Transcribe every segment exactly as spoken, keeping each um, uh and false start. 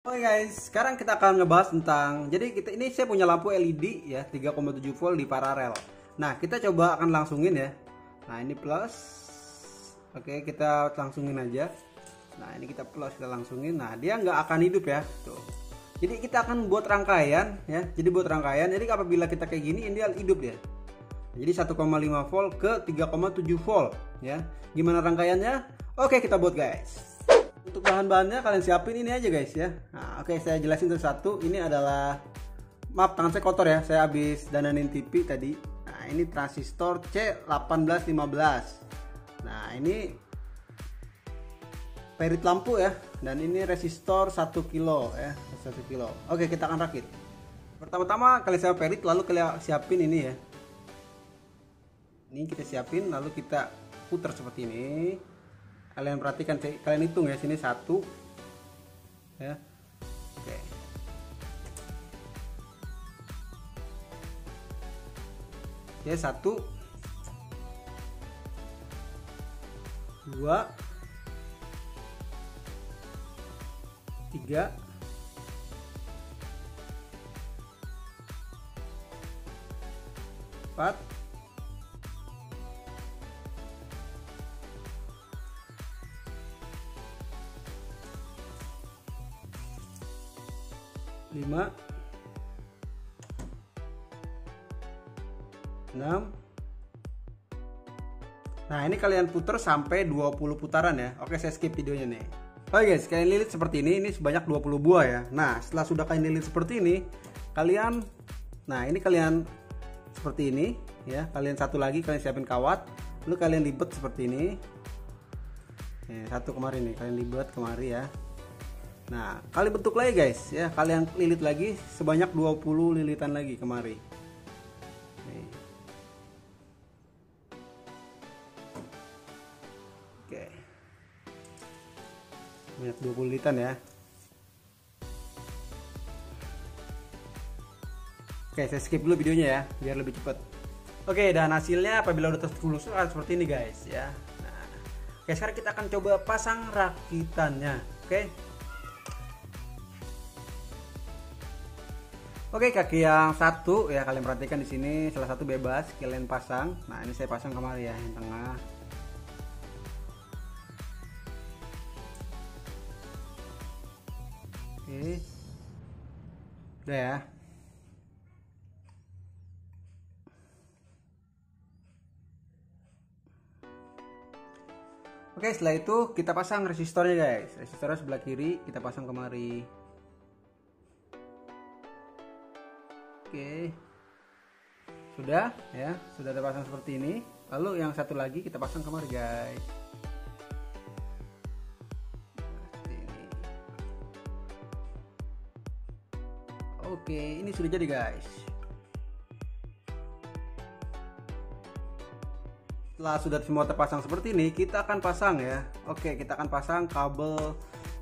Oke guys, sekarang kita akan ngebahas tentang, jadi kita ini saya punya lampu L E D ya, tiga koma tujuh volt di paralel. Nah, kita coba akan langsungin ya. Nah, ini plus. Oke, kita langsungin aja. Nah, ini kita plus, kita langsungin. Nah, dia nggak akan hidup ya. Tuh. Jadi kita akan buat rangkaian ya. Jadi buat rangkaian. Jadi apabila kita kayak gini, ini dia hidup ya. Jadi satu koma lima volt ke tiga koma tujuh volt ya. Gimana rangkaiannya? Oke, kita buat guys. Untuk bahan-bahannya kalian siapin ini aja guys ya. Nah, oke, saya jelasin satu-satu. Ini adalah, maaf tangan saya kotor ya, saya habis dananin T V tadi. Nah, ini transistor C delapan belas lima belas. Nah, ini perit lampu ya, dan ini resistor satu kilo ya, satu kilo. Oke, kita akan rakit. Pertama-tama kalian siapin perit, lalu kalian siapin ini ya. Ini kita siapin, lalu kita putar seperti ini. Kalian perhatikan, kalian hitung ya, sini satu ya. Oke. Ya, satu, dua, tiga, empat, lima, enam. Nah, ini kalian putar sampai dua puluh putaran ya. Oke, saya skip videonya nih. Oke guys, kalian lilit seperti ini. Ini sebanyak dua puluh buah ya. Nah, setelah sudah kalian lilit seperti ini, kalian, nah ini kalian seperti ini ya. Kalian satu lagi, kalian siapin kawat, lalu kalian libet seperti ini. Nih, satu kemarin nih, kalian libet kemari ya. Nah, kali bentuk lagi guys ya, kalian lilit lagi sebanyak dua puluh lilitan lagi kemari. Nih. Oke. Banyak dua puluh lilitan ya. Oke, saya skip dulu videonya ya, biar lebih cepat. Oke, dan hasilnya apabila udah tertulus seperti ini guys ya. Nah, oke, sekarang kita akan coba pasang rakitannya. Oke. Oke, kaki yang satu ya, kalian perhatikan di sini salah satu bebas, kalian pasang. Nah, ini saya pasang kemari ya, yang tengah. Oke. Udah ya. Oke, setelah itu kita pasang resistornya guys. Resistornya sebelah kiri kita pasang kemari. Oke, sudah ya, sudah terpasang seperti ini. Lalu yang satu lagi kita pasang kemari guys. Seperti ini. Oke, ini sudah jadi guys. Setelah sudah semua terpasang seperti ini, kita akan pasang ya. Oke, kita akan pasang kabel.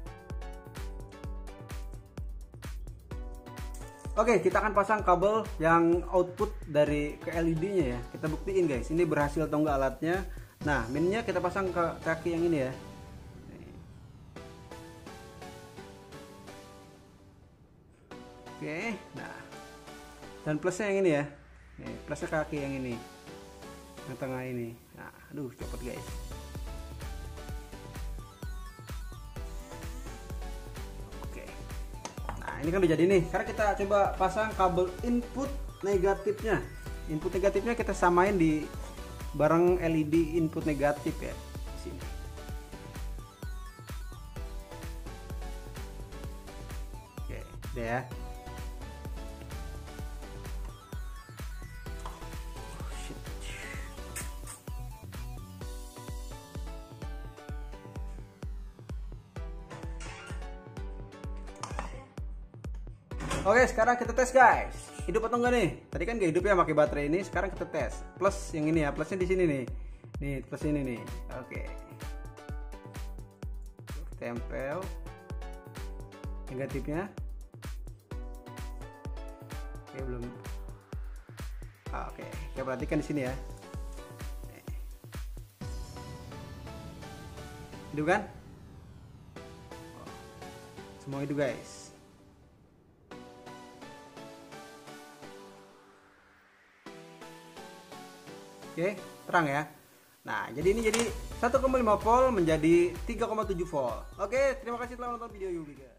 Oke, kita akan pasang kabel yang output dari ke L E D-nya ya. Kita buktiin guys, ini berhasil atau enggak alatnya. Nah, minnya kita pasang ke kaki yang ini ya. Oke, nah. Dan plusnya yang ini ya. Nih, plusnya kaki yang ini. Yang tengah ini. Nah, aduh, cepet guys. Ini kan udah jadi nih. Sekarang kita coba pasang kabel input negatifnya. Input negatifnya kita samain di bareng L E D input negatif ya. Sini. Oke, udah ya. Oke, sekarang kita tes guys. Hidup atau enggak nih? Tadi kan gak hidup ya pakai baterai ini. Sekarang kita tes. Plus yang ini ya, plusnya di sini nih. Nih, plus ini nih. Oke. Tempel. Negatifnya. Oke, belum. Ah, oke, kita perhatikan di sini ya. Hidup kan? Semua itu guys. Oke, terang ya. Nah, jadi ini jadi satu koma lima volt menjadi tiga koma tujuh volt. Oke, terima kasih telah menonton video Yubika.